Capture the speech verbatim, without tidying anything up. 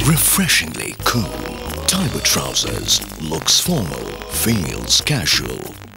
Refreshingly cool. Tiber trousers looks formal, feels casual.